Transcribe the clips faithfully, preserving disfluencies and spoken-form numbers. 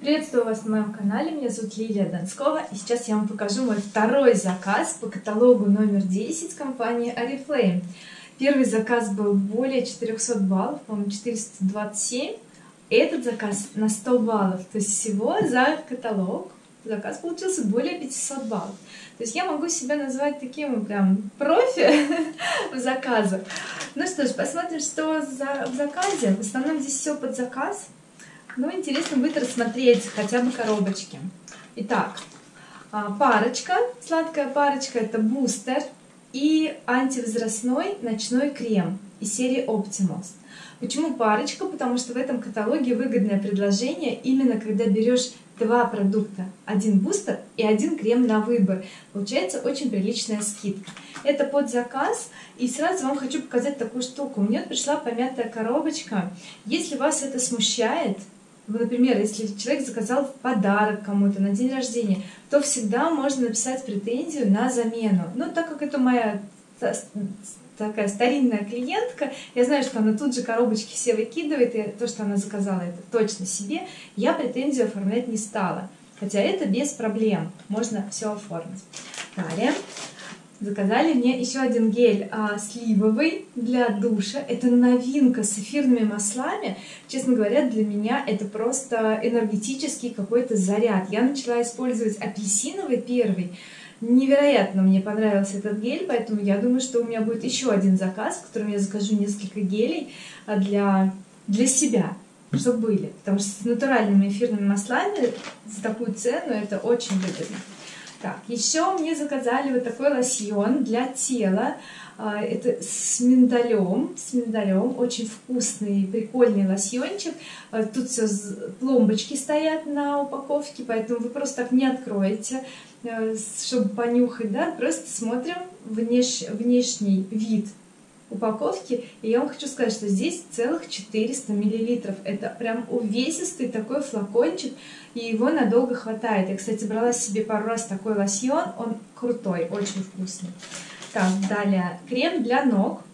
Приветствую вас на моем канале, меня зовут Лилия Донскова, и сейчас я вам покажу мой второй заказ по каталогу номер десять компании Oriflame. Первый заказ был более четырёхсот баллов, по-моему четыреста двадцать семь. Этот заказ на сто баллов, то есть всего за каталог заказ получился более пятисот баллов. То есть я могу себя назвать таким прям профи в заказах. Ну что ж, посмотрим, что за, в заказе. В основном здесь все под заказ. Но интересно будет рассмотреть хотя бы коробочки. Итак, парочка, сладкая парочка, это бустер и антивозрастной ночной крем из серии Optimus. Почему парочка? Потому что в этом каталоге выгодное предложение именно когда берешь два продукта, один бустер и один крем на выбор. Получается очень приличная скидка. Это под заказ. И сразу вам хочу показать такую штуку. Мне пришла помятая коробочка. Если вас это смущает, например, если человек заказал в подарок кому-то на день рождения, то всегда можно написать претензию на замену. Но так как это моя такая старинная клиентка, я знаю, что она тут же коробочки все выкидывает, и то, что она заказала, это точно себе, я претензию оформлять не стала. Хотя это без проблем, можно все оформить. Далее заказали мне еще один гель а, сливовый для душа. Это новинка с эфирными маслами. Честно говоря, для меня это просто энергетический какой-то заряд. Я начала использовать апельсиновый первый. Невероятно мне понравился этот гель, поэтому я думаю, что у меня будет еще один заказ, в котором я закажу несколько гелей для, для себя, чтобы были. Потому что с натуральными эфирными маслами за такую цену это очень выгодно. Так, еще мне заказали вот такой лосьон для тела. Это с миндалем, с миндалем, очень вкусный, прикольный лосьончик. Тут все пломбочки стоят на упаковке, поэтому вы просто так не откроете, чтобы понюхать, да, просто смотрим внеш... внешний вид упаковки. И я вам хочу сказать, что здесь целых четыреста миллилитров. Это прям увесистый такой флакончик, и его надолго хватает. Я, кстати, брала себе пару раз такой лосьон, он крутой, очень вкусный. Так, далее крем для ног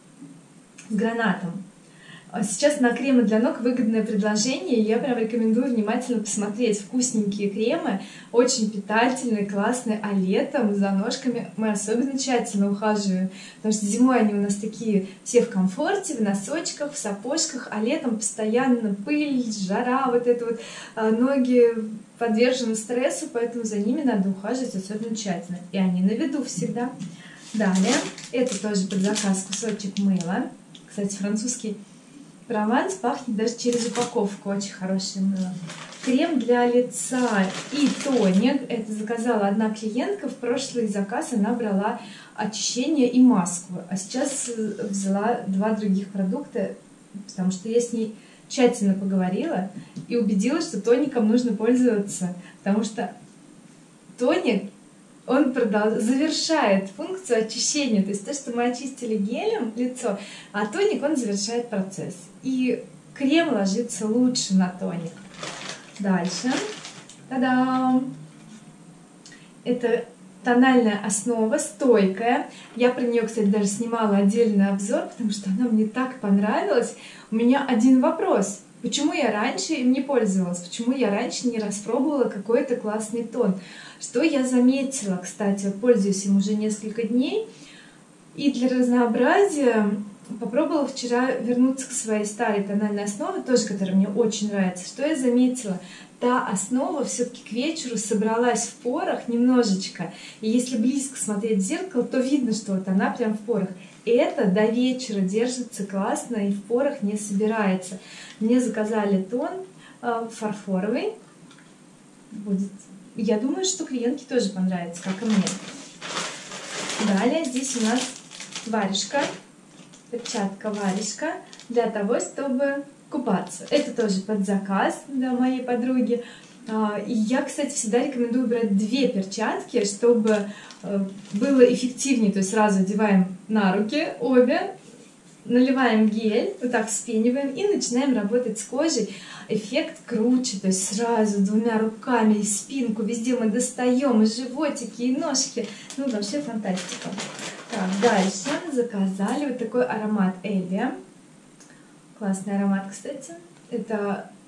с гранатом. Сейчас на кремы для ног выгодное предложение, я прям рекомендую внимательно посмотреть. Вкусненькие кремы, очень питательные, классные, а летом за ножками мы особенно тщательно ухаживаем, потому что зимой они у нас такие все в комфорте, в носочках, в сапожках, а летом постоянно пыль, жара, вот это вот, ноги подвержены стрессу, поэтому за ними надо ухаживать особенно тщательно, и они на виду всегда. Далее, это тоже под заказ кусочек мыла, кстати, французский Прованс пахнет даже через упаковку, очень хорошее мыло. Крем для лица и тоник. Это заказала одна клиентка. В прошлый заказ она брала очищение и маску. А сейчас взяла два других продукта, потому что я с ней тщательно поговорила и убедилась, что тоником нужно пользоваться. Потому что тоник, он продолж... завершает функцию очищения. То есть то, что мы очистили гелем лицо, а тоник, он завершает процесс. И крем ложится лучше на тоник. Дальше. Та-дам! Это тональная основа, стойкая. Я про нее, кстати, даже снимала отдельный обзор, потому что она мне так понравилась. У меня один вопрос. Почему я раньше им не пользовалась? Почему я раньше не распробовала какой-то классный тон? Что я заметила, кстати, вот пользуюсь им уже несколько дней. И для разнообразия попробовала вчера вернуться к своей старой тональной основе, тоже, которая мне очень нравится. Что я заметила? Та основа все-таки к вечеру собралась в порах немножечко. И если близко смотреть в зеркало, то видно, что вот она прям в порах. Это до вечера держится классно и в порах не собирается. Мне заказали тон э, фарфоровый. Будет. Я думаю, что клиентке тоже понравится, как и мне. Далее здесь у нас варежка, перчатка варежка для того, чтобы купаться. Это тоже под заказ для моей подруги. И я, кстати, всегда рекомендую брать две перчатки, чтобы было эффективнее. То есть сразу одеваем на руки обе, наливаем гель, вот так вспениваем и начинаем работать с кожей. Эффект круче, то есть сразу двумя руками и спинку везде мы достаем, и животики, и ножки. Ну, вообще фантастика. Так, дальше заказали вот такой аромат Эльвия. Классный аромат, кстати. Это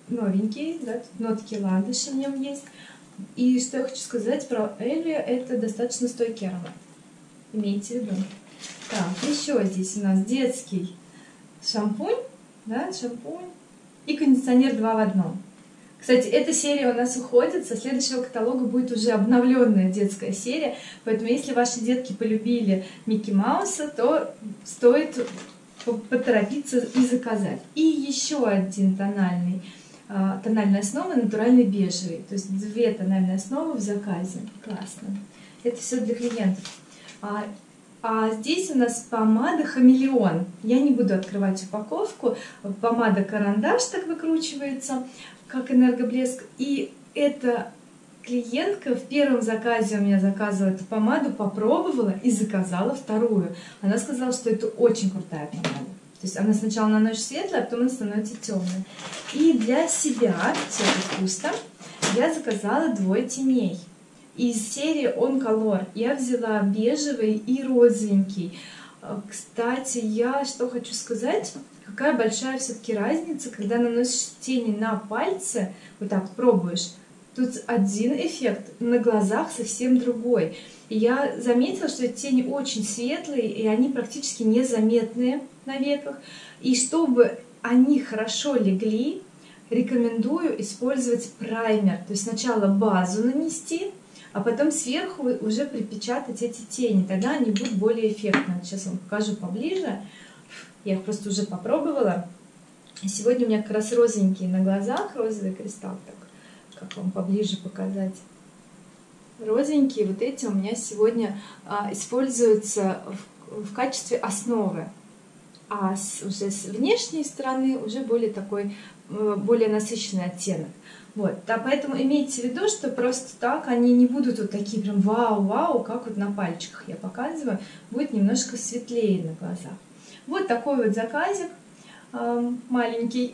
новенький, да, тут нотки ландыша в нем есть. И что я хочу сказать про Элли, это достаточно стойкий аромат. Имейте в виду. Так, еще здесь у нас детский шампунь, да, шампунь и кондиционер два в одном. Кстати, эта серия у нас уходит, со следующего каталога будет уже обновленная детская серия, поэтому если ваши детки полюбили Микки Мауса, то стоит поторопиться и заказать. И еще один тональный, тональная основа натуральный бежевый, то есть две тональные основы в заказе. Классно. Это все для клиентов. А, а здесь у нас помада Хамелеон. Я не буду открывать упаковку. Помада Карандаш так выкручивается, как энергоблеск. И эта клиентка в первом заказе у меня заказывала эту помаду, попробовала и заказала вторую. Она сказала, что это очень крутая помада. То есть она сначала на ночь светлая, а потом она становится темной. И для себя, все это вкусно, я заказала двое теней. Из серии On Color я взяла бежевый и розовенький. Кстати, я что хочу сказать, какая большая все-таки разница, когда наносишь тени на пальцы, вот так пробуешь, тут один эффект, на глазах совсем другой. И я заметила, что эти тени очень светлые, и они практически незаметные на веках. И чтобы они хорошо легли, рекомендую использовать праймер. То есть сначала базу нанести, а потом сверху уже припечатать эти тени. Тогда они будут более эффектные. Сейчас вам покажу поближе. Я их просто уже попробовала. Сегодня у меня как раз розовенькие на глазах, розовый кристалл. Так, как вам поближе показать? Розовенькие вот эти у меня сегодня а, используются в, в качестве основы. А с, уже с внешней стороны уже более такой, более насыщенный оттенок. Вот, да, поэтому имейте в виду, что просто так они не будут вот такие прям вау-вау, как вот на пальчиках я показываю, будет немножко светлее на глазах. Вот такой вот заказик э, маленький,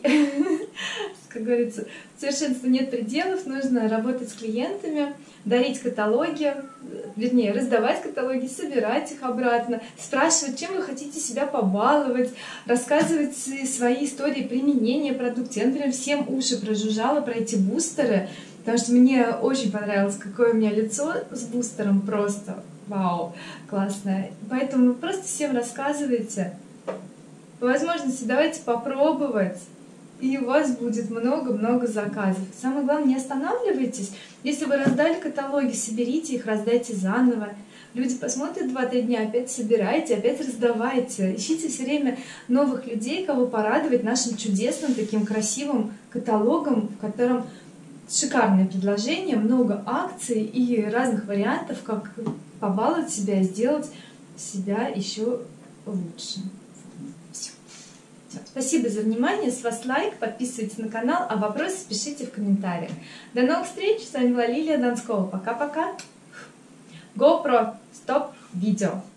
как говорится, совершенству нет пределов, нужно работать с клиентами, дарить каталоги, вернее, раздавать каталоги, собирать их обратно, спрашивать, чем вы хотите себя побаловать, рассказывать свои истории применения продукции. Я, например, всем уши прожужжала про эти бустеры, потому что мне очень понравилось, какое у меня лицо с бустером, просто вау, классное. Поэтому просто всем рассказывайте. По возможности давайте попробовать, и у вас будет много-много заказов. Самое главное, не останавливайтесь. Если вы раздали каталоги, соберите их, раздайте заново. Люди посмотрят два-три дня, опять собирайте, опять раздавайте. Ищите все время новых людей, кого порадовать нашим чудесным, таким красивым каталогом, в котором шикарные предложения, много акций и разных вариантов, как побаловать себя и сделать себя еще лучше. Все. Все. Спасибо за внимание. С вас лайк, подписывайтесь на канал, а вопросы пишите в комментариях. До новых встреч. С вами была Лилия Донскова. Пока-пока. GoPro. Стоп. Видео.